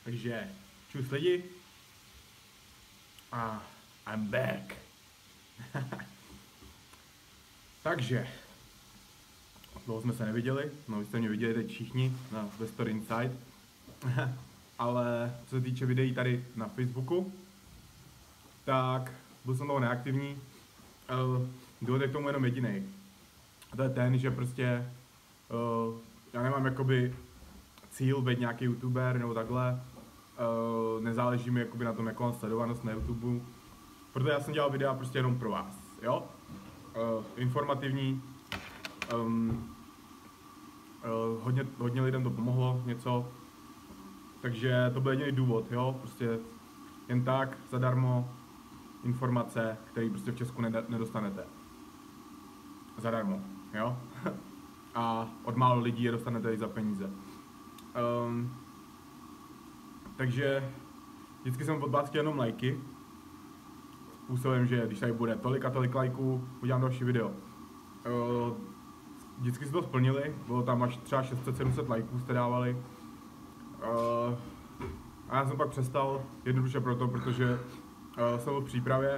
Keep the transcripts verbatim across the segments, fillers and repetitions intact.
Takže, čus lidi. A I'm back. Takže, dlouho jsme se neviděli, no vy jste mě viděli teď všichni na The Story Inside. Ale co se týče videí tady na Facebooku, tak byl jsem toho neaktivní. Uh, důvod je k tomu jenom jedinej. A to je ten, že prostě uh, já nemám jakoby cíl být nějaký youtuber nebo takhle. Uh, nezáleží mi jakoby na tom, jakou mám sledovanost na YouTube. Protože já jsem dělal videa prostě jenom pro vás, jo? Uh, informativní. Um, uh, hodně, hodně lidem to pomohlo, něco. Takže to byl jediný důvod, jo? Prostě jen tak, zadarmo, informace, které prostě v Česku nedostanete. Zadarmo, jo? A od málo lidí je dostanete i za peníze. Um, takže vždycky jsem podbáckal jenom lajky. Způsobem, že když tady bude tolik a tolik lajků, udělám další video. Uh, vždycky si to splnili, bylo tam až třeba šest set sedm set lajků jste dávali. Uh, a já jsem pak přestal, jednoduše proto, protože uh, jsem byl v přípravě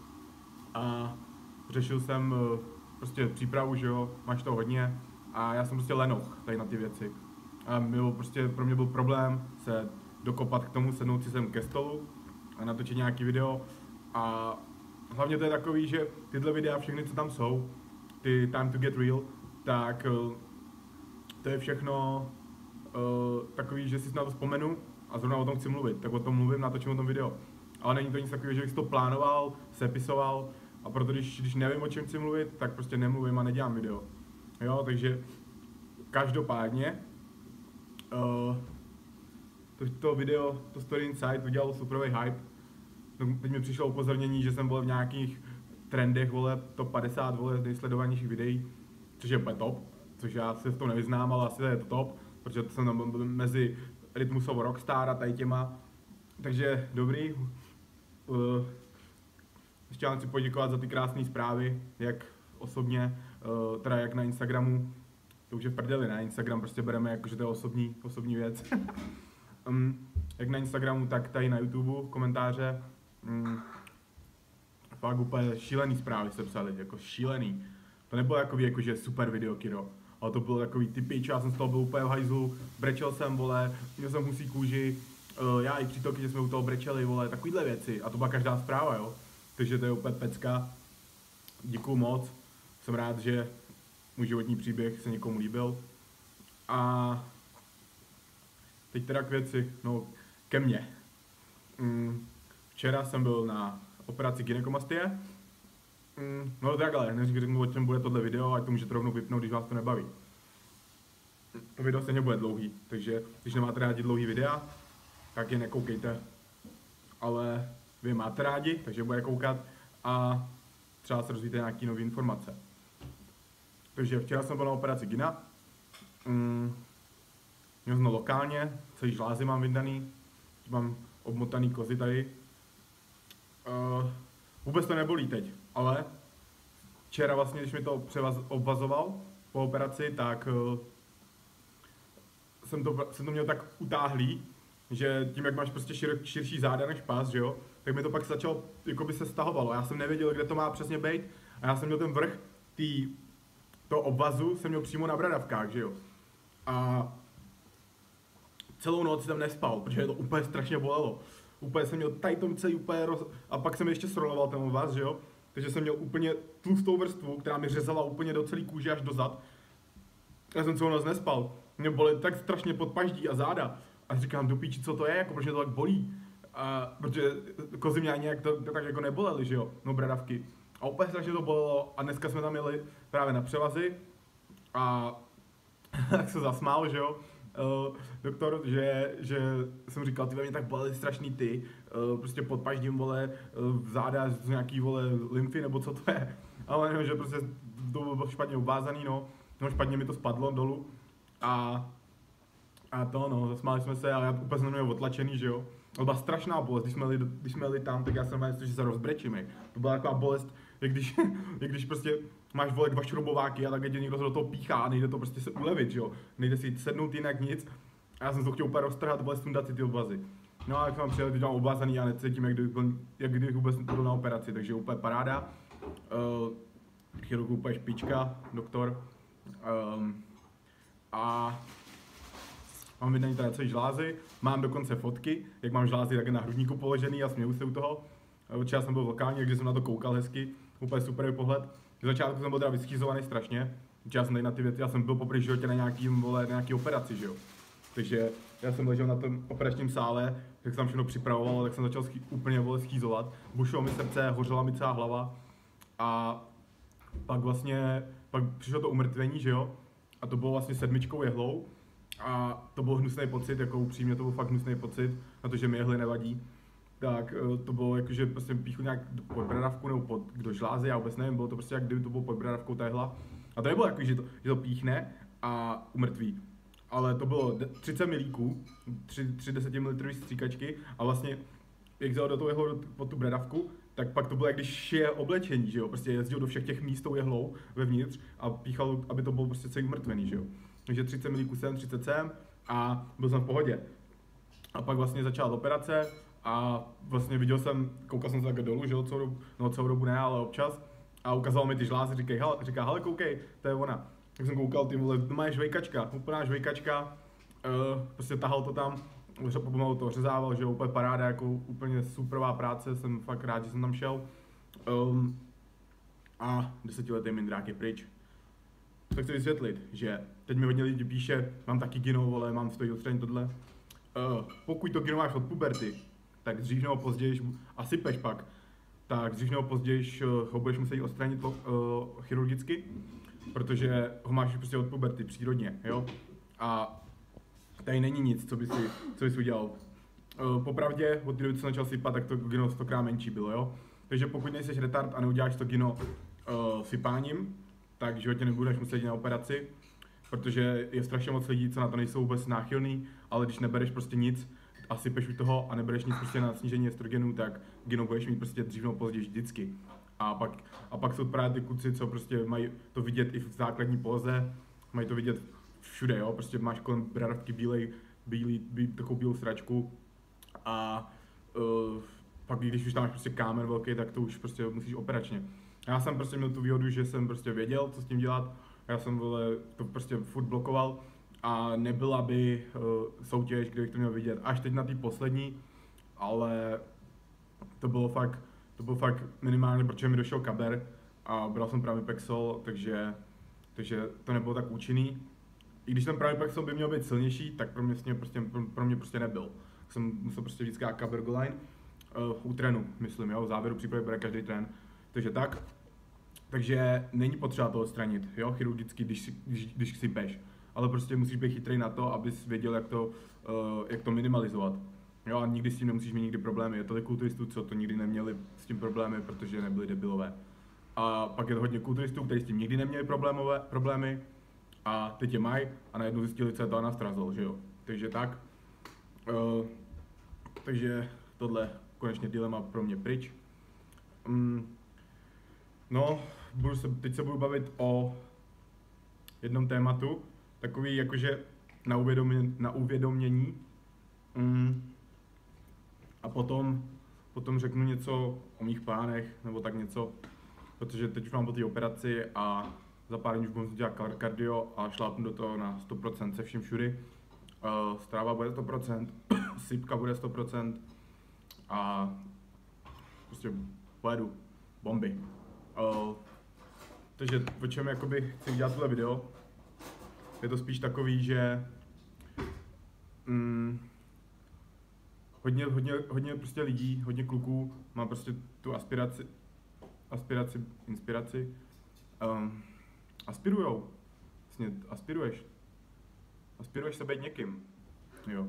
a řešil jsem uh, prostě přípravu, že jo, máš to hodně a já jsem prostě lenoch tady na ty věci. A byl prostě, pro mě byl problém se dokopat k tomu, sednout si sem ke stolu a natočit nějaký video. A hlavně to je takový, že tyhle videa, všechny co tam jsou, ty Time to Get Real, tak uh, to je všechno uh, takový, že si na to vzpomenu a zrovna o tom chci mluvit, tak o tom mluvím, natočím o tom video. Ale není to nic takového, že bych to plánoval, sepisoval a proto když, když nevím, o čem chci mluvit, tak prostě nemluvím a nedělám video. Jo, takže každopádně uh, to, to video, to Story Inside udělalo superový hype. Teď mi přišlo upozornění, že jsem byl v nějakých trendech, vole, top padesát, vole, nejsledovanějších videí, což je úplně top, což já se v tom nevyznám, ale asi je to top, protože to jsem tam byl mezi Rytmusov Rockstar a tady těma, takže dobrý. Uh, ještě vám chci poděkovat za ty krásné zprávy, jak osobně, uh, teda jak na Instagramu, to už je v prdeli, na Instagram prostě bereme jako, že to je osobní, osobní věc. um, jak na Instagramu, tak tady na YouTube, komentáře. Mm, fakt úplně šílený zprávy se psali, jako šílený. To nebylo jako, jako že super video, kiddo. Ale to bylo takový typič, já jsem z toho byl úplně v hajzlu, brečel jsem, vole, měl jsem husí kůži, uh, já i přítoky, že jsme u toho brečeli, vole, takovýhle věci. A to byla každá zpráva, jo. Takže to je úplně pecka. Děkuju moc. Jsem rád, že můj životní příběh se někomu líbil. A teď teda k věci, no, ke mně. Mm, včera jsem byl na operaci gynekomastie. Mm, no takhle, neříkám, o čem bude tohle video, ať to můžete rovnou vypnout, když vás to nebaví. To video stejně bude dlouhý, takže když nemáte rádi dlouhý videa, tak je nekoukejte. Ale vy máte rádi, takže bude koukat a třeba se dozvíte nějaký nové informace. Takže včera jsem byl na operaci gyna. Mm, měl jsem lokálně, celý žlázy mám vyndaný, mám obmotaný kozy tady. Uh, vůbec to nebolí teď, ale včera vlastně, když mi to převaz, obvazoval po operaci, tak uh, jsem, to, jsem to měl tak utáhlý, že tím, jak máš prostě šir, širší záda než pás, že jo, tak mi to pak začalo, jako by se stahovalo. Já jsem nevěděl, kde to má přesně být a já jsem měl ten vrch tý, toho obvazu, jsem měl přímo na bradavkách, že jo. A celou noc jsem nespal, protože to úplně strašně bolelo. Úplně jsem měl tady tom celý úplně roz... A pak jsem ještě sroloval ten vás, že jo? Takže jsem měl úplně tlustou vrstvu, která mi řezala úplně do celý kůže až do zad. Já jsem celou noc nespal. Mě bolí tak strašně podpaždí a záda. A říkám, do píči, co to je, jako protože to tak bolí. A, protože kozy mě ani nějak to, to tak jako nebolely, že jo? No bradavky. A úplně strašně to bolelo a dneska jsme tam jeli právě na převazy. A tak se zasmál, že jo? Uh, doktor, že, že jsem říkal, ty ve mě tak bolely strašný ty, uh, prostě pod paždím, vole, uh, záda, nějaký, vole, lymfy, nebo co to je, ale nevím, že prostě to bylo špatně uvázaný, no, no špatně mi to spadlo dolů a, a to, no, zasmáli jsme se, ale já úplně jsem měl otlačený, že jo, to byla strašná bolest, když jsme jeli, když jsme jeli tam, tak já jsem myslel, že se rozbrečím, to byla taková bolest, jak když, jak když prostě máš, vole, dva šroubováky a tak tě někdo se do toho píchá a nejde to prostě se ulevit, že jo, nejde si sednout jinak nic A já jsem to chtěl úplně roztrhat, vole, sundat si ty obazy. No a jak jsem přijel, teď mám obazaný a necítím, jak kdybych, byl, jak kdybych vůbec byl na operaci, takže úplně paráda. Uh, chirurg úplně špička, doktor. Um, a mám vydaný teda celý žlázy, mám dokonce fotky, jak mám žlázy tak na hrudníku položený a směju se u toho. Určitě jsem byl v lokálně, když jsem na to koukal hezky, úplně super pohled. V začátku jsem byl teda vyschýzovaný strašně, já jsem tady na ty věci, já jsem byl poprvé v životě na nějakým, vole, na nějaký operaci, že jo. Takže já jsem ležel na tom operačním sále, tak jsem všechno připravoval, tak jsem začal schý, úplně, vole, schýzovat. Bušilo mi srdce, hořela mi celá hlava a pak vlastně, pak přišlo to umrtvení, že jo. A to bylo vlastně sedmičkou jehlou. A to byl hnusný pocit, jako upřímně to byl fakt hnusný pocit, na to, že mi jehly nevadí. Tak to bylo jako, že prostě píchnu nějak pod bradavku nebo pod, do žlázy, já vůbec nevím, bylo to prostě jak kdyby to bylo pod bradavkou ta jehla. A to nebylo jako, že to, že to píchne a umrtví. Ale to bylo třicet milíků, tři desetimilitrový stříkačky a vlastně, jak vzal do toho jehlu pod tu bradavku, tak pak to bylo jak když šije oblečení, že jo, prostě jezdil do všech těch míst tou jehlou vevnitř a píchal, aby to bylo prostě celý umrtvený, že jo. Takže třicet milíků sem, třicet sem a byl jsem v pohodě. A pak vlastně začala operace a vlastně viděl jsem, koukal jsem se takhle dolů, že jo, celou dobu, no celou dobu ne, ale občas. A ukazoval mi ty žlázy, říkaj, hele, říká, hele, koukej, to je ona. Tak jsem koukal, ty vole, to má žvejkačka, úplná žvejkačka, uh, prostě tahal to tam, pomalu to řezával, že jo, úplně paráda, jako úplně superová práce, jsem fakt rád, že jsem tam šel. Um, a desetiletý mindrák je pryč. To chci vysvětlit, že teď mi hodně lidí píše, mám taky gino, vole, mám stojí odstranění tohle. Uh, pokud to gino máš od puberty, tak dřív nebo později, a sypeš pak, tak dřív nebo později ho budeš muset odstranit uh, chirurgicky, protože ho máš prostě od puberty, přírodně, jo. A tady není nic, co by si, co by si udělal. Uh, popravdě, od té doby, co začal sypat, tak to gino stokrát menší bylo, jo. Takže pokud nejseš retard a neuděláš to gino uh, sypáním, tak v životě nebudeš muset jít na operaci, protože je strašně moc lidí, co na to nejsou vůbec náchylný, ale když nebereš prostě nic a sypeš u toho a nebereš nic prostě na snížení estrogenů, tak gino budeš mít prostě dřív nebo později vždycky. A pak, a pak jsou právě ty kluci, co prostě mají to vidět i v základní póze, mají to vidět všude, jo, prostě máš kolem bradavky bílej, bílý, bílý, takovou bílou sračku a uh, pak když už tam máš prostě kámen velký, tak to už prostě musíš operačně. Já jsem prostě měl tu výhodu, že jsem prostě věděl, co s tím dělat, já jsem vole, to prostě furt blokoval a nebyla by uh, soutěž, kde bych to měl vidět, až teď na té poslední, ale to bylo fakt, to bylo fakt minimálně, protože mi došel kaber a bral jsem právě Pexol, takže, takže to nebylo tak účinný. I když ten právě Pexol by měl být silnější, tak pro mě, prostě, pro, pro mě prostě nebyl. Jsem musel prostě vždycky Cabergoline uh, u trénu, myslím, jo, v závěru přípravy bude každý trén. Takže tak, takže není potřeba to odstranit, jo, chirurgicky, když, když, když sypeš, ale prostě musíš být chytrý na to, abys věděl, jak to, uh, jak to minimalizovat. Jo, a nikdy s tím nemusíš mít nikdy problémy, je tolik kulturistů, co to nikdy neměli s tím problémy, protože nebyli debilové. A pak je to hodně kulturistů, kteří s tím nikdy neměli problémové, problémy a teď je mají a najednou zjistili, co je to anastrazol, že jo. Takže tak, uh, takže tohle konečně dilema pro mě pryč. Um, No, budu se, teď se budu bavit o jednom tématu, takový jakože na, uvědomě, na uvědomění. Mm. A potom, potom řeknu něco o mých plánech, nebo tak něco, protože teď už mám po té operaci a za pár dní už budu dělat kardio a šlápnu do toho na sto procent se vším všudy. Uh, stráva bude sto procent, sypka bude sto procent a prostě pojedu bomby. Uh, takže o čem jakoby chci dělat tohle video, je to spíš takový, že mm, hodně, hodně, hodně prostě lidí, hodně kluků má prostě tu aspiraci, aspiraci, inspiraci, um, aspirujou, vlastně aspiruješ, aspiruješ se být někým, jo.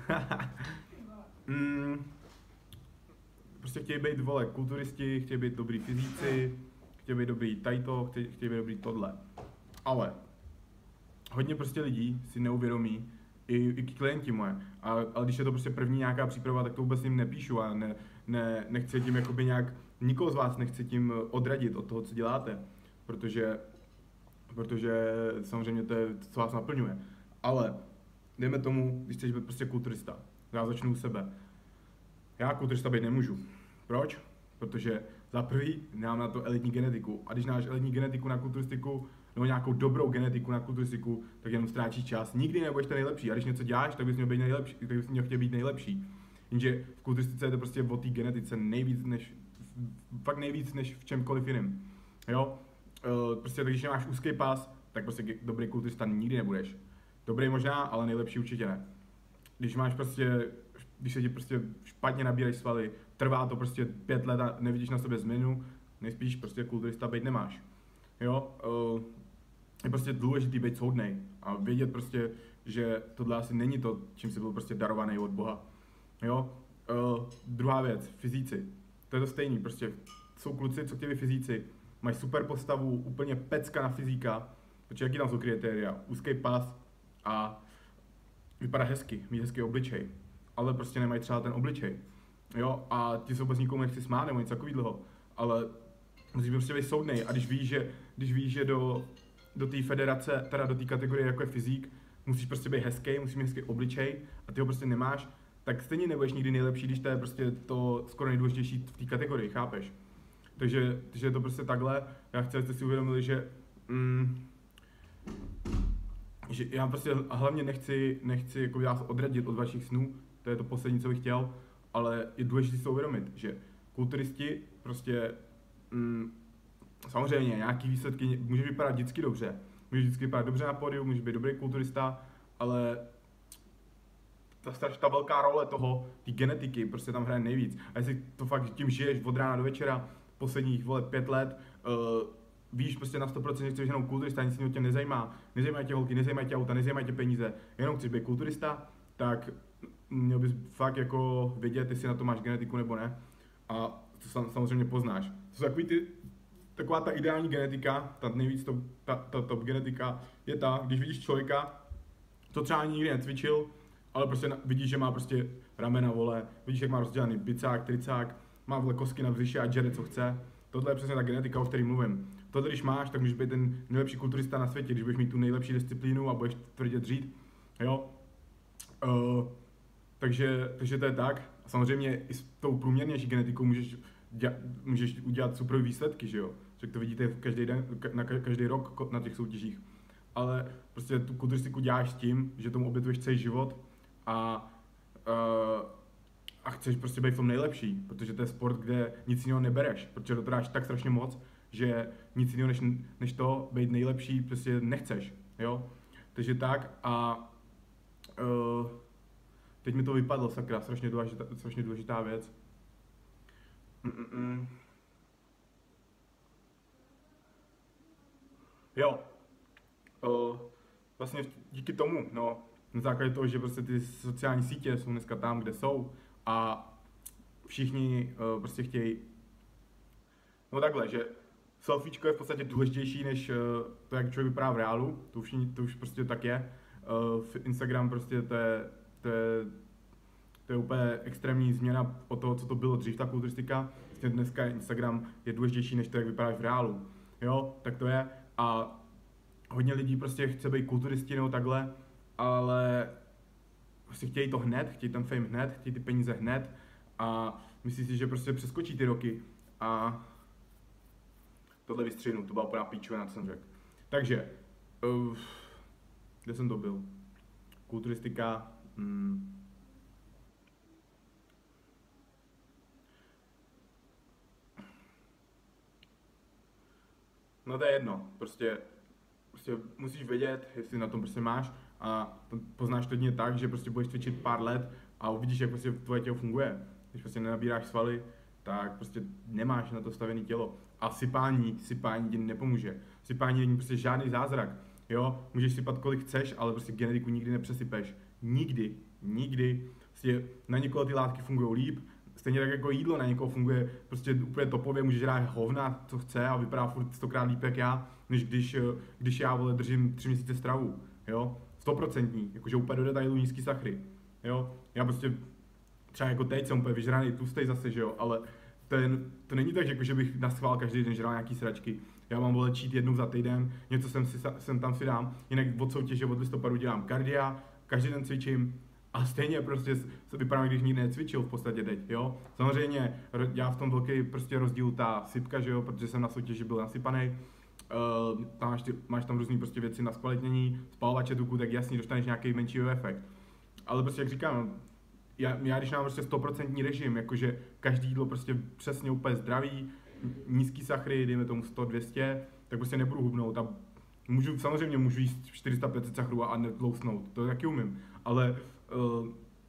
mm, prostě chtějí být, vole, kulturisti, chtějí být dobrý fyzici, chtějí být dobrý tajto, chtějí, chtějí být dobrý tohle. Ale hodně prostě lidí si neuvědomí, i, i klienti moje, a, ale když je to prostě první nějaká příprava, tak to vůbec jim nepíšu a ne, ne, nechci tím jakoby nějak, nikoho z vás nechci tím odradit od toho, co děláte, protože, protože samozřejmě to je, co vás naplňuje. Ale dejme tomu, když chceš být prostě kulturista, já začnu u sebe. Já kulturista být nemůžu. Proč? Protože za prvý nemám na to elitní genetiku. A když máš elitní genetiku na kulturistiku, nebo nějakou dobrou genetiku na kulturistiku, tak jenom ztráčíš čas. Nikdy nebudeš ten nejlepší. A když něco děláš, tak bys měl být nejlepší, tak bys měl chtěl být nejlepší. Jenže v kulturistice je to prostě o té genetice nejvíc než, fakt nejvíc než v čemkoliv jiném. Jo? E, prostě když máš úzký pás, tak prostě dobrý kulturista nikdy nebudeš. Dobrý možná, ale nejlepší určitě ne. Když máš prostě, když se ti prostě špatně nabírají svaly, trvá to prostě pět let a nevidíš na sobě změnu, nejspíš prostě kulturista být nemáš. Jo, uh, je prostě důležitý být soudnej a vědět prostě, že tohle asi není to, čím jsi byl prostě darovaný od Boha. Jo, uh, druhá věc, fyzíci. To je to stejný, prostě jsou kluci, co chtějí fyzíci, mají super postavu, úplně pecka na fyzíka, protože jaký tam jsou kritéria, úzký pas a vypadá hezky, mít hezký obličej, ale prostě nemají třeba ten obličej. Jo, a ti se vůbec nikomu nechci smát nebo něco takového, ale musíš prostě být soudnej a když víš, že, když víš, že do, do té federace, teda do té kategorie jako je fyzik, musíš prostě být hezký, musíš mít hezký obličej a ty ho prostě nemáš, tak stejně nebudeš nikdy nejlepší, když to je prostě to skoro nejdůležitější v té kategorii, chápeš? Takže, takže je to prostě takhle, já chci, abyste si uvědomili, že mm, že já prostě hlavně nechci, nechci jako vás odradit od vašich snů, to je to poslední, co bych chtěl, ale je důležité si to uvědomit, že kulturisti prostě, mm, samozřejmě nějaký výsledky, může vypadat vždycky dobře, může vždycky vypadat dobře na pódiu, může být dobrý kulturista, ale ta strašně ta velká role toho, té genetiky, prostě tam hraje nejvíc. A jestli to fakt tím žiješ od rána do večera, posledních, vole, pět let, uh, víš prostě na sto procent, že chceš jenom kulturista, nic jiného tě nezajímá, nezajímají tě holky, nezajímají tě auta, nezajímají tě peníze, jenom chceš být kulturista, tak měl bys fakt jako vědět, jestli na to máš genetiku nebo ne. A to samozřejmě poznáš. To jsou takový ty, taková ta ideální genetika, ta nejvíc top, ta, ta top genetika je ta, když vidíš člověka, to třeba ani nikdy necvičil, ale prostě vidíš, že má prostě ramena, vole, vidíš, jak má rozdělaný bicák, tricák, má vole kostky na břiše a žere, co chce. Tohle je přesně ta genetika, o které mluvím. Tohle, když máš, tak můžeš být ten nejlepší kulturista na světě, když budeš mít tu nejlepší disciplínu a budeš tvrdě dřít. Jo? Uh, takže, takže to je tak. A samozřejmě i s tou průměrnější genetikou můžeš, děla, můžeš udělat super výsledky, že jo? Že to vidíte každý den, na každý rok na těch soutěžích. Ale prostě tu kulturistiku děláš s tím, že tomu obětuješ celý život a uh, a chceš prostě být v tom nejlepší, protože to je sport, kde nic jiného nebereš, protože to dáš tak strašně moc, že nic jiného než, než to být nejlepší prostě nechceš, jo. Takže tak a uh, teď mi to vypadlo, sakra, strašně důležitá, strašně důležitá věc. Mm-mm. Jo, uh, vlastně díky tomu, no, na základě toho, že prostě ty sociální sítě jsou dneska tam, kde jsou, a všichni uh, prostě chtějí, no takhle, že selfiečko je v podstatě důležitější než uh, to, jak člověk vypadá v reálu, to už, to už prostě tak je. Uh, Instagram prostě to je, to je, to je úplně extrémní změna od toho, co to bylo dřív, ta kulturistika. Vlastně dneska Instagram je důležitější než to, jak vypadáš v reálu. Jo, tak to je. A hodně lidí prostě chce být kulturisti nebo takhle, ale prostě chtějí to hned, chtějí ten fame hned, chtějí ty peníze hned a myslí si, že prostě přeskočí ty roky a tohle vystřihnu, to byla úplná píčovina, co jsem řekl. Takže, uh, kde jsem to byl? Kulturistika, hmm. No to je jedno, prostě, prostě musíš vědět, jestli na tom prostě máš a poznáš to dně tak, že prostě budeš cvičit pár let a uvidíš, jak prostě tvoje tělo funguje. Když prostě nenabíráš svaly, tak prostě nemáš na to stavené tělo. A sypání, sypání ti nepomůže. Sypání není prostě žádný zázrak. Jo, můžeš sypat kolik chceš, ale prostě genetiku nikdy nepřesypeš. Nikdy, nikdy. Prostě na někoho ty látky fungují líp, stejně tak jako jídlo na někoho funguje prostě úplně topově, může dát hovna, co chce a vypadá furt stokrát líp jak já, než když, když já vole držím tři měsíce stravu, jo, stoprocentní, jakože úplně do detailu nízký sachry, jo, já prostě třeba jako teď jsem úplně vyžraný, tlustej zase, že jo, ale ten, to není tak, jako, že bych naschvál každý den žral nějaký sračky, já mám vole cheat jednou za týden, něco jsem, si, jsem tam si dám, jinak od soutěže od listopadu dělám kardia, každý den cvičím a stejně prostě se vypadám, když nikdy necvičil v podstatě teď, jo. Samozřejmě já v tom velký prostě rozdíl ta sypka, že jo, protože jsem na soutěži byl nasypaný. Uh, tam máš, ty, máš tam různý prostě věci na zkvalitnění, spalovače tuku, tak jasně dostaneš nějaký menší efekt. Ale prostě jak říkám, já, já když mám prostě sto procent režim, jakože každý jídlo prostě přesně úplně zdravý, nízký sachary, dejme tomu sto dvě stě, tak prostě nebudu hubnout a můžu, samozřejmě můžu jíst čtyři sta pět set sacharů a netlousnout, to taky umím, ale uh,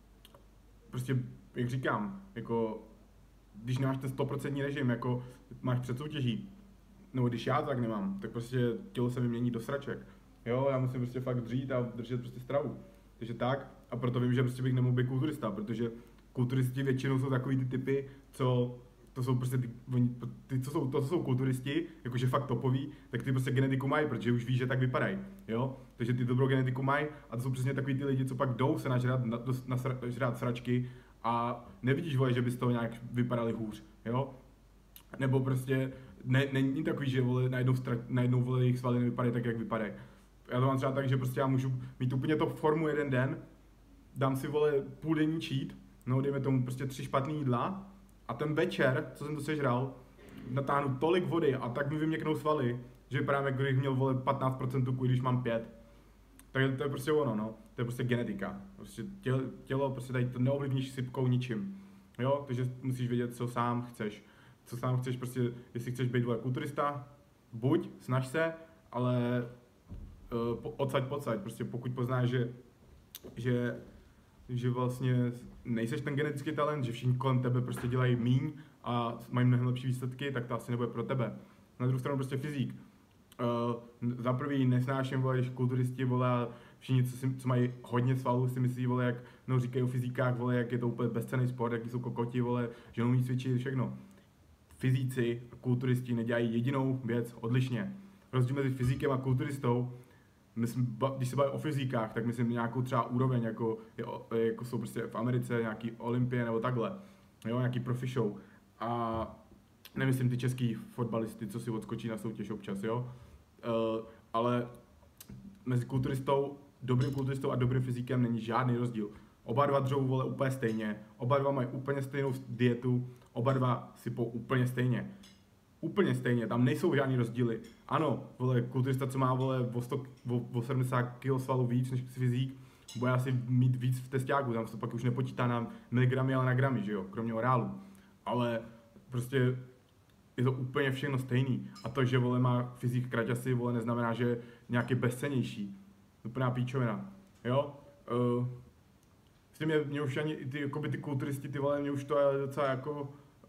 prostě, jak říkám, jako když nemáš ten sto procent režim, jako máš před soutěží, no když já tak nemám, tak prostě tělo se mi mění do sraček. Jo, já musím prostě fakt dřít a držet prostě stravu. Takže tak, a proto vím, že prostě bych nemohl být kulturista, protože kulturisti většinou jsou takový ty typy, co to jsou prostě ty, ty co jsou, to, co jsou kulturisti, jakože fakt topoví, tak ty prostě genetiku mají, protože už ví, že tak vypadají, jo. Takže ty dobrou genetiku mají a to jsou přesně takový ty lidi, co pak jdou se nažrát, nažrát sračky a nevidíš, vole, že by z toho nějak vypadali hůř, jo. Nebo prostě ne, není takový, že vole, najednou, stra, najednou vole, jejich svaly nevypadají tak, jak vypadají. Já to mám třeba tak, že prostě já můžu mít úplně to formu jeden den, dám si vole půl denní cheat, no dejme tomu prostě tři špatný jídla a ten večer, co jsem to sežral, natáhnu tolik vody a tak mi vyměknou svaly, že vypadám, jako kdybych měl vole patnáct procent tuku, když mám pět. Tak to je prostě ono, no. To je prostě genetika. Prostě tělo, tělo prostě tady to neovlivníš sypkou ničím. Jo, takže musíš vědět, co sám chceš. Co sám chceš, prostě, jestli chceš být vole kulturista, buď, snaž se, ale uh, odsaď pocať, prostě pokud poznáš, že, že, že vlastně nejseš ten genetický talent, že všichni kolem tebe prostě dělají míň a mají mnohem lepší výsledky, tak to asi nebude pro tebe. Na druhou stranu prostě fyzik. Uh, za prvý nesnáším, vole, když kulturisti, vole, všichni, co, si, co mají hodně svalů, si myslí, vole, jak no, říkají o fyzikách, vole, jak je to úplně bezcenný sport, jaký jsou kokoti, vole, že umí cvičit, všechno. Fyzici a kulturisti nedělají jedinou věc odlišně. Rozdíl mezi fyzikem a kulturistou, myslím, když se baví o fyzikách, tak myslím nějakou třeba úroveň, jako, jako jsou prostě v Americe nějaký olympie nebo takhle, jo, nějaký profi show. A nemyslím ty český fotbalisty, co si odskočí na soutěž občas, jo. Uh, ale mezi kulturistou, dobrým kulturistou a dobrým fyzikem není žádný rozdíl. Oba dva dřou, vole, úplně stejně, oba dva mají úplně stejnou dietu, oba dva sypou úplně stejně. Úplně stejně, tam nejsou žádný rozdíly. Ano, vole, kulturista, co má, vole, o, sto, o, o sedmdesát kil svalů víc než fyzik, bude asi mít víc v testáku, tam se to pak už nepočítá na miligramy, ale na gramy, že jo, kromě orálu. Ale prostě je to úplně všechno stejný. A to, že, vole, má fyzik kraťasy, vole, neznamená, že je nějaký bezcennější. Úplná píčovina, jo. Uh, S tím mě, mě už ani ty, jakoby ty kulturisti, ty vole, mě už to je docela jako,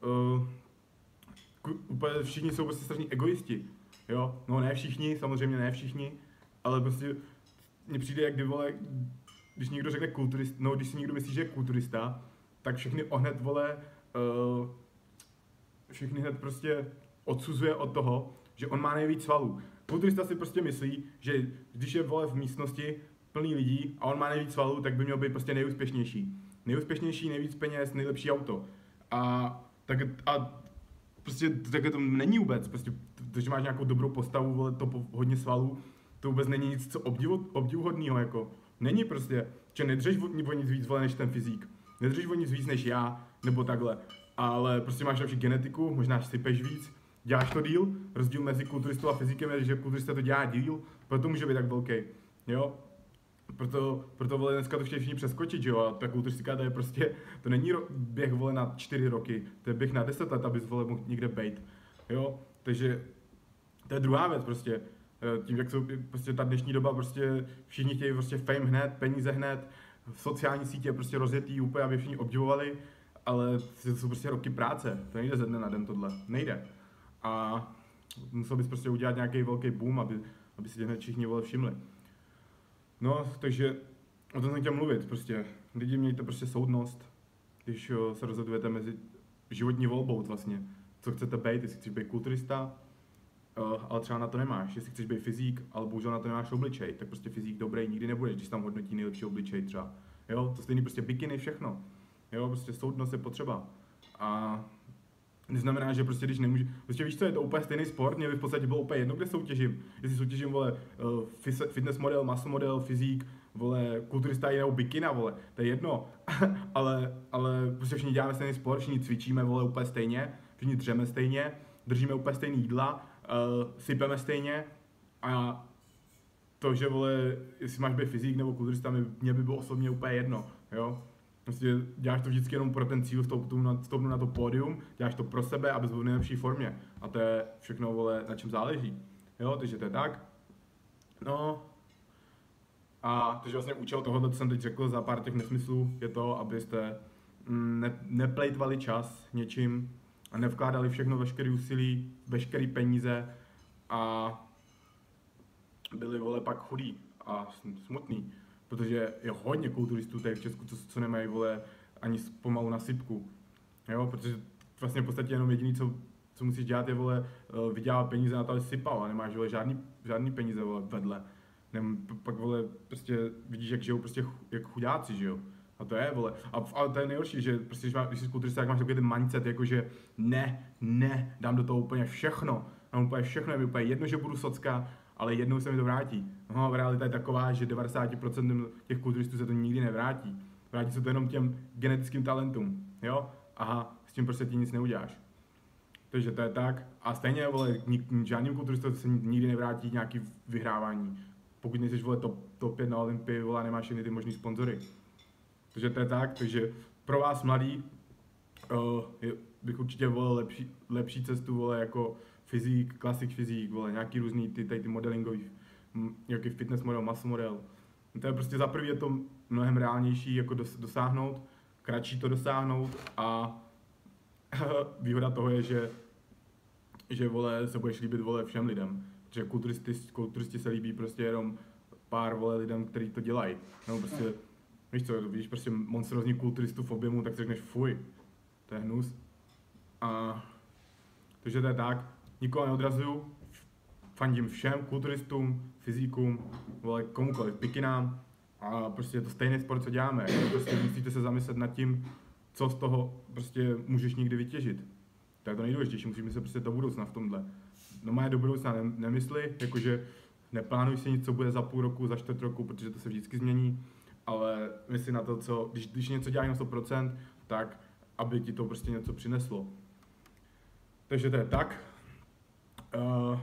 uh, úplně všichni jsou prostě strašní egoisti, jo, no ne všichni, samozřejmě ne všichni, ale prostě mně přijde, jak kdy, vole, když někdo řekne kulturist, no když si někdo myslí, že je kulturista, tak všechny ohned, vole, uh, všechny hned prostě odsuzuje od toho, že on má nejvíc svalů. Kulturista si prostě myslí, že když je, vole, v místnosti plný lidí a on má nejvíc svalů, tak by měl být prostě nejúspěšnější. Nejúspěšnější, nejvíc peněz, nejlepší auto. A tak a prostě takhle to není vůbec, prostě to, že máš nějakou dobrou postavu, vole, to hodně svalů, to vůbec není nic co obdivu, obdivuhodného, jako. Není prostě, že nedržeš o nic víc, vole, než ten fyzik. Nedržeš o nic víc než já, nebo takhle. Ale prostě máš lepší genetiku, možná sypeš víc, děláš to díl, rozdíl mezi kulturistou a fyzikem je, že kulturista to dělá díl, proto může být tak velký, jo. Proto, proto, vole, dneska to chtějí všichni přeskočit, že jo, a ta kulturistika, to je prostě, to není ro- běh, vole, na čtyři roky, to je běh na deset let, abys, vole, mohl někde bejt, jo, takže to je druhá věc prostě, tím, jak jsou prostě ta dnešní doba, prostě všichni chtějí prostě fame hned, peníze hned, sociální sítě prostě rozjetý úplně, aby všichni obdivovali, ale to jsou prostě roky práce, to nejde ze dne na den tohle, nejde. A musel bys prostě udělat nějaký velký boom, aby, aby si hned všichni, vole, všimli. No, takže o tom jsem chtěl mluvit, prostě lidi, mějte prostě soudnost, když jo, se rozhodujete mezi životní volbou vlastně, co chcete být, jestli chceš být kulturista, uh, ale třeba na to nemáš, jestli chceš být fyzik, ale bohužel na to nemáš obličej, tak prostě fyzik dobrý nikdy nebudeš, když tam hodnotí nejlepší obličej třeba, jo, to stejný prostě bikiny, všechno, jo, prostě soudnost je potřeba a neznamená, že prostě když nemůžu, prostě víš co, je to úplně stejný sport, mě by v podstatě bylo úplně jedno, kde soutěžím, jestli soutěžím, vole, fitness model, muscle model, fyzik, vole, kulturista jiného bikina, vole, to je jedno, ale, ale prostě všichni děláme stejný sport, všichni cvičíme, vole, úplně stejně, všichni dřeme stejně, držíme úplně stejný jídla, uh, sypeme stejně a to, že, vole, jestli máš být fyzik nebo kulturista, mě by bylo osobně úplně jedno, jo. Prostě děláš to vždycky jenom pro ten cíl, stoupnout na, stoupnout na to pódium, děláš to pro sebe, abys byl v nejlepší formě. A to je všechno, vole, na čem záleží. Jo, takže to je tak. No. A takže vlastně účel tohoto, co jsem teď řekl za pár těch nesmyslů, je to, abyste ne, neplejtvali čas něčím a nevkládali všechno, veškerý úsilí, veškerý peníze a byli, vole, pak chudí a smutný. Protože je hodně kulturistů tady v Česku, co, co nemají, vole, ani pomalu na sypku. Jo, protože vlastně v podstatě jenom jediný, co, co musíš dělat, je, vole, vydělávat peníze na to, aby sypal a nemáš, vole, žádný, žádný peníze, vole, vedle. Nem, pak, vole, prostě vidíš, jak žijou prostě jak chudáci, že jo. A to je, vole. A, a to je nejhorší, že prostě, když, má, když jsi kulturista, tak máš takový ten mindset, jako že ne, ne, dám do toho úplně všechno. Dám úplně všechno, je mi úplně jedno, že budu socka, ale jednou se mi to vrátí. No, realita je taková, že devadesát procent těch kulturistů se to nikdy nevrátí. Vrátí se to jenom těm genetickým talentům, jo? Aha, s tím prostě ti nic neuděláš. Takže to je tak. A stejně, vole, žádným kulturistům se nikdy nevrátí nějaký vyhrávání. Pokud nejsi, vole, top, top pět na Olympii, vole, nemáš všechny ty možný sponzory. Takže to je tak, takže pro vás mladý uh, je, bych určitě volil lepší, lepší cestu, vole, jako fyzik, klasik fyzik, vole, nějaký různý ty, tady ty modelingový, nějaký fitness model, muscle model. To je prostě za prvý je to mnohem reálnější, jako dos, dosáhnout, kratší to dosáhnout a výhoda toho je, že, že, vole, se budeš líbit, vole, všem lidem. Protože kulturisti, kulturisti se líbí prostě jenom pár, vole, lidem, kteří to dělají. No prostě, víš co, vidíš prostě monstrózní kulturistu v objemu, tak si řekneš fuj, to je hnus. A takže to je tak. Nikoho neodrazuju, fandím všem kulturistům, fyzikům, vole, komukoliv, bikinám a prostě je to stejný sport, co děláme. Prostě musíte se zamyslet nad tím, co z toho prostě můžeš někdy vytěžit. To je to nejdůležitější, musíme se prostě do budoucna v tomhle. No má do budoucna ne, nemysli, jakože neplánuj si nic, co bude za půl roku, za čtvrt roku, protože to se vždycky změní, ale mysli na to, co, když, když něco děláš na sto procent, tak aby ti to prostě něco přineslo. Takže to je tak. Uh,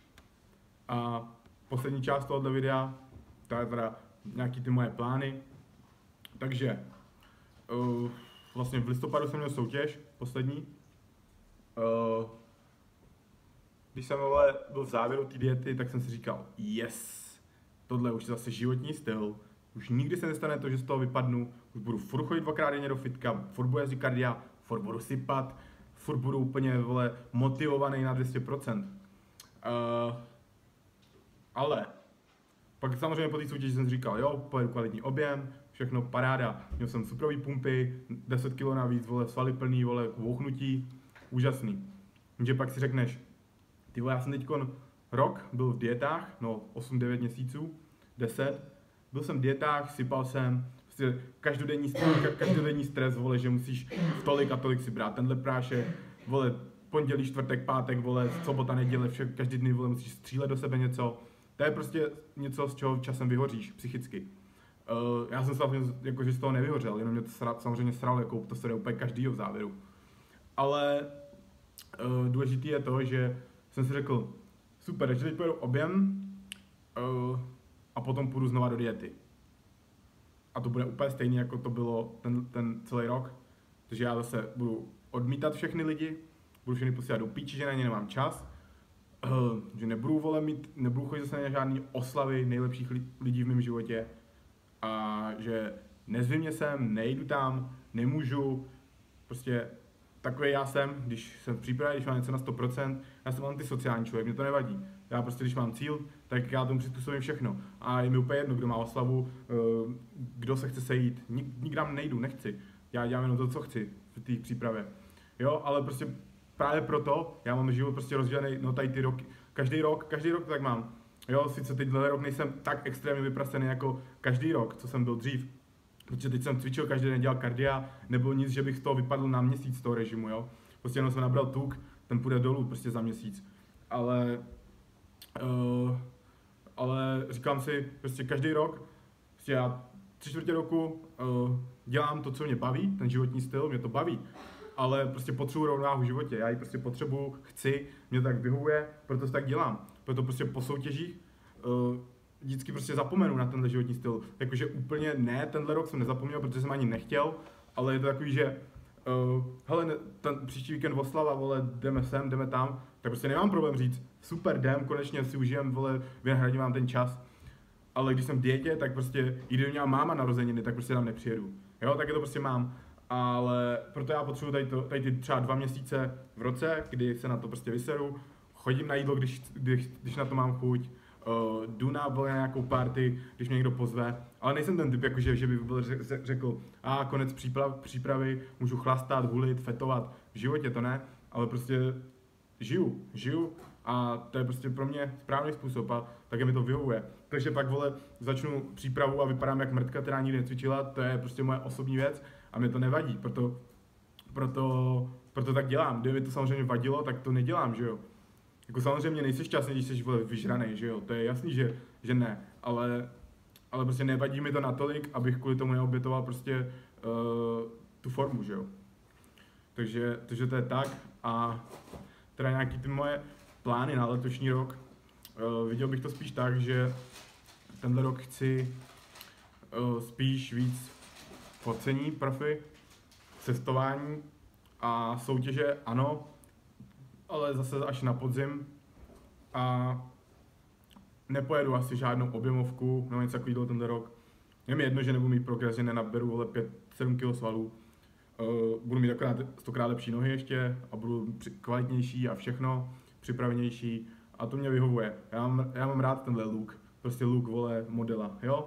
a poslední část tohoto videa, to je teda nějaký ty moje plány. Takže uh, vlastně v listopadu jsem měl soutěž, poslední. Uh, když jsem, vole, byl v závěru té diety, tak jsem si říkal, yes, tohle už je zase životní styl. Už nikdy se nestane to, že z toho vypadnu, už budu furt chodit dvakrát denně do fitka, furt budu jezdit kardia, furt budu sypat, furt budu úplně, vole, motivovaný na dvě stě procent. Uh, ale pak samozřejmě po té soutěži jsem si říkal, jo, pojedu kvalitní objem, všechno paráda. Měl jsem suprový pumpy, deset kilo navíc, vole, svaly plný, vole, bouchnutí, úžasný. Takže pak si řekneš, ty vole, já jsem teďkon rok byl v dietách, no osm devět měsíců, deset, byl jsem v dietách, sypal jsem, prostě každodenní, každodenní stres, vole, že musíš v tolik a tolik si brát tenhle prášek, vole, pondělí, čtvrtek, pátek, vole, sobota, neděle, vše, každý den, vole, musíš střílet do sebe něco. To je prostě něco, z čeho časem vyhoříš, psychicky. Uh, já jsem se vlastně, jakože z toho nevyhořel, jenom mě to sra, samozřejmě sralo, jako to se úplně každýho v závěru. Ale uh, důležitý je to, že jsem si řekl, super, takže teď pojedu objem uh, a potom půjdu znova do diety. A to bude úplně stejný, jako to bylo ten, ten celý rok. Takže já zase budu odmítat všechny lidi, budu všechny posílat do píči, že na ně nemám čas, uh, že nebudu, vole, mít, nebudu chodit zase na žádný oslavy nejlepších lidí v mém životě a že nezvím mě sem, nejdu tam, nemůžu, prostě takový já jsem, když jsem v přípravě, když mám něco na sto procent, já jsem antisociální člověk, mě to nevadí. Já prostě, když mám cíl, tak já tomu přizpůsobím všechno. A je mi úplně jedno, kdo má oslavu, uh, kdo se chce sejít, Nik, nikam nejdu, nechci. Já dělám jenom to, co chci v té přípravě. Jo, ale prostě právě proto já mám život prostě rozdělený, no tady ty roky, každý rok, každý rok to tak mám. Jo, sice teďhle rok nejsem tak extrémně vyprasený jako každý rok, co jsem byl dřív. Protože teď jsem cvičil, každý den dělal kardia, nebylo nic, že bych z toho vypadl na měsíc z toho režimu, jo. Prostě jenom jsem nabral tuk, ten půjde dolů prostě za měsíc. Ale, uh, ale říkám si, prostě každý rok Prostě já tři čtvrtě roku uh, dělám to, co mě baví, ten životní styl, mě to baví. Ale prostě potřebuji rovnováhu v životě, já ji prostě potřebuji, chci, mě to tak vyhovuje, proto to tak dělám. Proto prostě po soutěžích uh, vždycky prostě zapomenu na tenhle životní styl. Jakože úplně ne, tenhle rok jsem nezapomněl, protože jsem ani nechtěl, ale je to takový, že uh, hele, ten příští víkend oslava, vole, jdeme sem, jdeme tam, tak prostě nemám problém říct, super, jdem, konečně si užijem, vole, vynahradím vám ten čas. Ale když jsem v dietě, tak prostě, i kdyby měla máma narozeniny, tak prostě tam nepřijedu. Jo, tak je to prostě mám. Ale proto já potřebuji tady, to, tady ty třeba dva měsíce v roce, kdy se na to prostě vyseru, chodím na jídlo, když, když, když na to mám chuť, uh, jdu na, na nějakou party, když mě někdo pozve, ale nejsem ten typ, jakože, že by byl řekl, a konec příprav, přípravy, můžu chlastat, hulit, fetovat, v životě to ne, ale prostě žiju, žiju a to je prostě pro mě správný způsob a také mi to vyhovuje. Takže pak, vole, začnu přípravu a vypadám jak mrtka, která nikdy necvičila, to je prostě moje osobní věc a mě to nevadí, proto, proto, proto tak dělám. Kdyby mi to samozřejmě vadilo, tak to nedělám, že jo. Jako samozřejmě nejsi šťastný, když jsi, vole, vyžranej, že jo, to je jasný, že, že ne, ale, ale prostě nevadí mi to natolik, abych kvůli tomu neobětoval prostě uh, tu formu, že jo. Takže, takže to je tak a teda nějaký ty moje plány na letošní rok. Uh, viděl bych to spíš tak, že tenhle rok chci uh, spíš víc focení, profi, cestování a soutěže ano, ale zase až na podzim a nepojedu asi žádnou objemovku nebo něco takového tenhle rok. Je mi jedno, že nebudu mít progres, že nenaberu vole pět sedm kilo svalů. Uh, budu mít akorát stokrát lepší nohy ještě a budu kvalitnější a všechno, připravenější a to mě vyhovuje. Já mám, já mám rád tenhle look, prostě look, vole, modela, jo?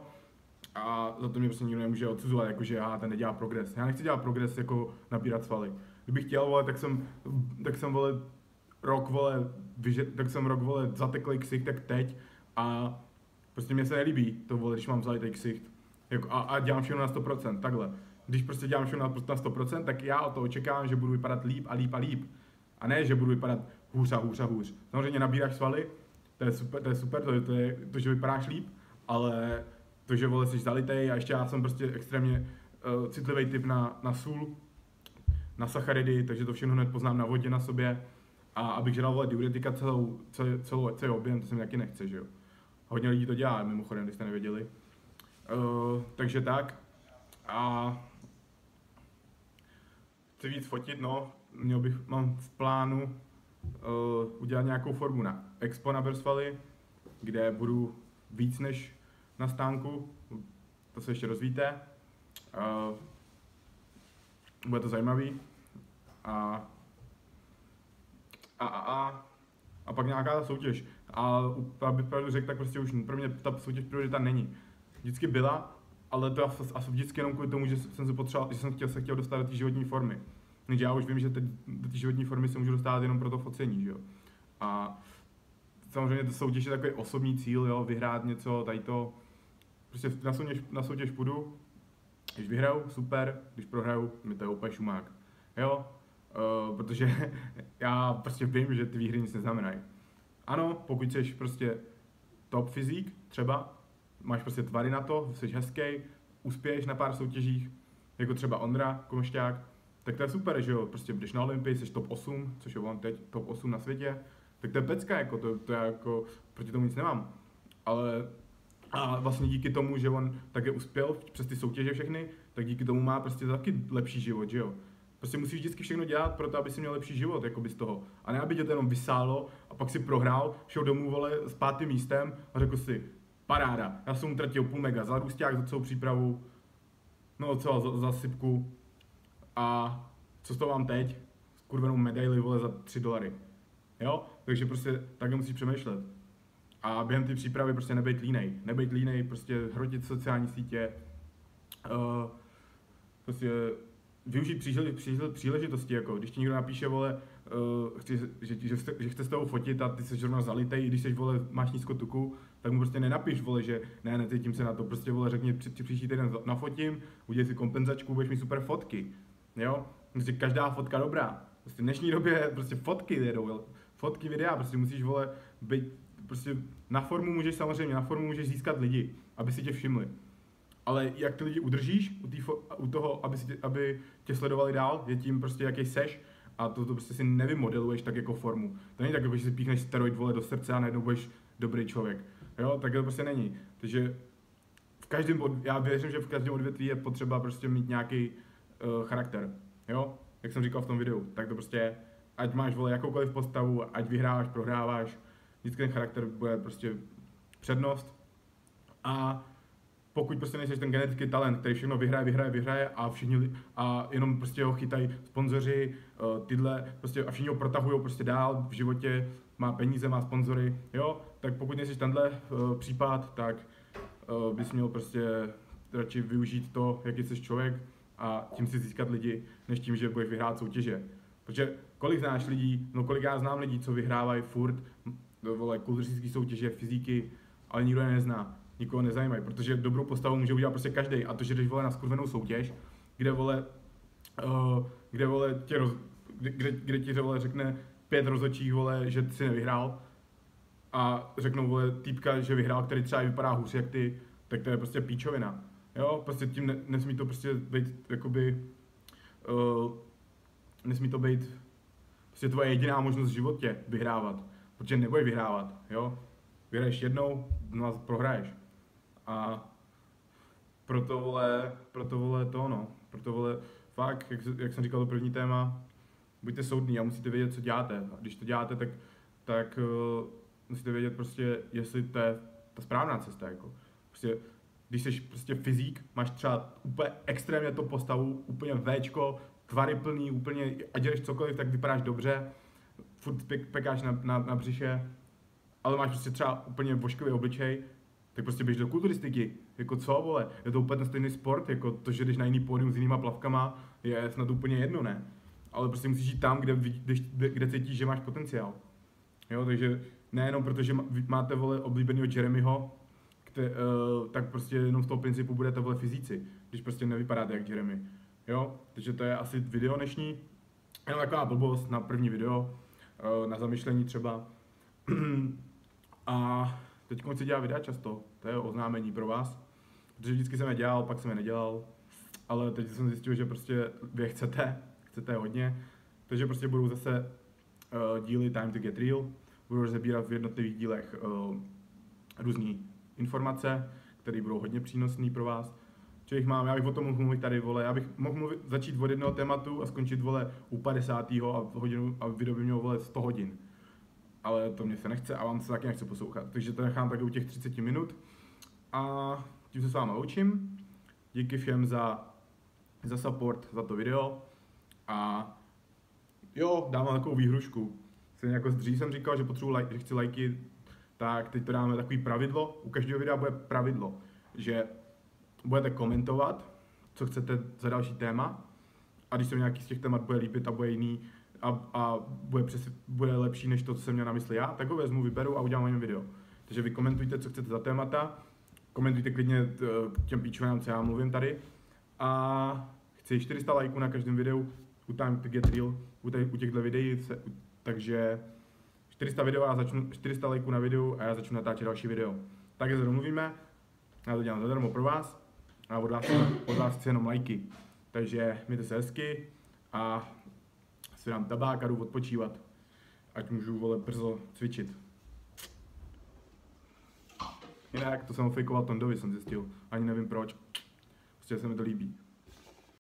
A za to mě prostě nikdo nemůže odsuzovat, jakože já ten nedělá progres. Já nechci dělat progres jako nabírat svaly. Kdybych chtěl, vole, tak jsem, tak jsem, vole, rok, vole, vyže, tak jsem rok, vole, zateklej ksicht, tak teď a prostě mě se nelíbí to, vole, když mám zalitej ksicht. Jako, a, a dělám všechno na sto procent, takhle. Když prostě dělám všechno na sto procent, tak já o to očekávám, že budu vypadat líp a líp a líp. A ne, že budu vypadat hůř a hůř a hůř. Samozřejmě nabíráš svaly, to je super, to je super, to, je, to, je, to že vypadáš líp, ale to, že, vole, jsi zalitej a ještě já jsem prostě extrémně uh, citlivý typ na, na sůl, na sacharidy, takže to všechno hned poznám na vodě, na sobě. A abych žral, vole, diuretika celou, celou, celou, celý objem, to se mi taky nechce, že jo. Hodně lidí to dělá, mimochodem, když jste nevěděli. Uh, takže tak. A chci víc fotit, no, měl bych, mám v plánu uh, udělat nějakou formu na Expo na Bersvaly, kde budu víc než na stánku, to se ještě rozvíte. Uh, bude to zajímavý. A, a, a, a, a pak nějaká ta soutěž. A abych pravdu řekl, tak prostě už pro mě ta soutěž priorita není. Vždycky byla, ale to asi vždycky jenom kvůli tomu, že jsem se potřeboval, že jsem chtěl, se chtěl dostat do té životní formy. Takže já už vím, že teď do té životní formy se můžu dostat jenom pro to focení, že jo. A samozřejmě to soutěž je takový osobní cíl, jo, vyhrát něco, tady to. Prostě na soutěž, na soutěž půjdu, když vyhraju, super, když prohraju, mi to je úplně šumák, jo. Uh, protože já prostě vím, že ty výhry nic neznamenají. Ano, pokud jsi prostě top fyzik, třeba, máš prostě tvary na to, jsi hezký, uspěješ na pár soutěžích, jako třeba Ondra Komšťák, tak to je super, že jo, prostě jdeš na Olympii, jsi top osm, což je on teď top osm na světě, tak to je pecka, jako, to, to já jako, proti tomu nic nemám. Ale a vlastně díky tomu, že on také uspěl přes ty soutěže všechny, tak díky tomu má prostě taky lepší život, že jo. Prostě musíš vždycky všechno dělat pro to, aby si měl lepší život, jakoby z toho. A ne, aby tě to jenom vysálo a pak si prohrál, šel domů, vole, s pátým místem a řekl si, paráda, já jsem utratil půl mega za růsták, za celou přípravu, no co, za, za sypku a co z toho mám teď? Skurvenou medaili, vole, za tři dolary. Jo? Takže prostě takhle musíš přemýšlet. A během té přípravy prostě nebejt línej. Nebejt línej, prostě hrotit sociální sítě, uh, prostě využít přílež, přílež, příležitosti, jako když ti někdo napíše, vole, uh, chci, že, že, že, že chce s tebou fotit a ty jsi zrovna zalitej, když jsi, vole, máš nízko tuku, tak mu prostě nenapiš, vole, že ne, necítím se na to, prostě, vole, řekni, při, příští týden nafotím, udělej si kompenzačku, budeš mít super fotky, jo, prostě každá fotka dobrá, prostě v dnešní době prostě fotky jedou, fotky, videa, prostě musíš, vole, být, prostě na formu můžeš samozřejmě, na formu můžeš získat lidi, aby si tě všimli. Ale jak ty lidi udržíš u, tý, u toho, aby, si tě, aby tě sledovali dál, je tím prostě jaký seš a to, to prostě si nevymodeluješ tak jako formu. To není tak, jako, že si píchneš steroid vole do srdce a najednou budeš dobrý člověk. Jo, tak to prostě není. Takže v každém, já věřím, že v každém odvětví je potřeba prostě mít nějaký uh, charakter. Jo, jak jsem říkal v tom videu, tak to prostě je. Ať máš vole jakoukoliv postavu, ať vyhráváš, prohráváš, vždycky ten charakter bude prostě přednost. A pokud prostě nejseš ten genetický talent, který všechno vyhraje, vyhraje, vyhraje a všichni a jenom prostě ho chytají sponzoři, tyhle, prostě a všichni ho protahují prostě dál v životě, má peníze, má sponzory, jo, tak pokud nejseš tenhle uh, případ, tak uh, bys měl prostě radši využít to, jaký jsi člověk a tím si získat lidi, než tím, že budeš vyhrát soutěže. Protože kolik znáš lidí, no kolik já znám lidí, co vyhrávají furt, vole, kulturistické soutěže, fyziky, ale nikdo je nezná. Nikoho nezajímají, protože dobrou postavu může udělat prostě každý. A to, že jdeš vole na skurvenou soutěž, kde vole, uh, kde vole tě roz, kde, kde, kde ti vole řekne pět rozhodčích vole, že ty si nevyhrál a řeknou vole týpka, že vyhrál, který třeba vypadá hůř jak ty, tak to je prostě píčovina. Jo, prostě tím ne, nesmí to prostě být jakoby, uh, nesmí to být prostě tvoje jediná možnost v životě vyhrávat, protože nebudeš vyhrávat, jo. Vyhraješ jednou, no prohraješ. A proto vole, proto vole to no, proto vole fakt, jak, jak jsem říkal, to první téma, buďte soudní a musíte vědět, co děláte. A když to děláte, tak, tak uh, musíte vědět prostě, jestli to je ta správná cesta, jako. Prostě, když jsi prostě fyzik, máš třeba úplně extrémně to postavu, úplně véčko, tvary plný, úplně, ať děláš cokoliv, tak vypadáš dobře, furt pek, pekáš na, na, na břiše, ale máš prostě třeba úplně voškový obličej, tak prostě běž do kulturistiky, jako co vole, je to úplně ten stejný sport, jako to, že jdeš na jiný pódium s jinýma plavkama, je snad úplně jedno, ne? Ale prostě musíš jít tam, kde, kde, kde cítíš, že máš potenciál. Jo, takže nejenom protože máte vole oblíbenýho Jeremyho, kte, uh, tak prostě jenom z toho principu budete vole fyzici, když prostě nevypadáte jak Jeremy. Jo, takže to je asi video dnešní, jenom taková blbost na první video, uh, na zamyšlení třeba. A teď chci dělat videa často, to je oznámení pro vás, protože vždycky jsem je dělal, pak jsem je nedělal, ale teď jsem zjistil, že prostě vy chcete, chcete hodně, takže prostě budou zase uh, díly Time to Get Real, budu rozebírat v jednotlivých dílech uh, různé informace, které budou hodně přínosné pro vás. Čili mám, já bych o tom mohl mluvit tady, vole, já bych mohl mluvit, začít od jednoho tématu a skončit, vole, u padesátého a hodinu a video by mělo, vole, sto hodin. Ale to mě se nechce a vám se taky nechce poslouchat. Takže to nechám taky u těch třicet minut. A tím se s váma loučím. Díky všem za, za support, za to video. A jo, dám vám takovou výhrušku. Jsem jako dřív jsem říkal, že potřebuji like, že chci lajky, tak teď to dáme takový pravidlo. U každého videa bude pravidlo, že budete komentovat, co chcete za další téma. A když se mi nějaký z těch témat bude líbit a bude jiný, a, a bude, přes, bude lepší než to, co jsem měl na mysli já, tak ho vezmu, vyberu a udělám jen video. Takže vy komentujte, co chcete za témata, komentujte klidně k těm píčovinám, co já mluvím tady. A chci čtyři sta lajků na každém videu, u Time to Get Real, u, tady, u těchto videí, se, takže čtyři sta video a začnu, čtyři sta lajků na videu a já začnu natáčet další video. Takže se domluvíme, já to dělám zadarmo pro vás a od vás, od vás chci jenom lajky. Takže mějte se hezky a si dám tabák a jdu odpočívat, ať můžu, vole, brzo cvičit. Jinak to jsem fejkoval Tondovi, jsem zjistil, ani nevím proč, prostě se mi to líbí.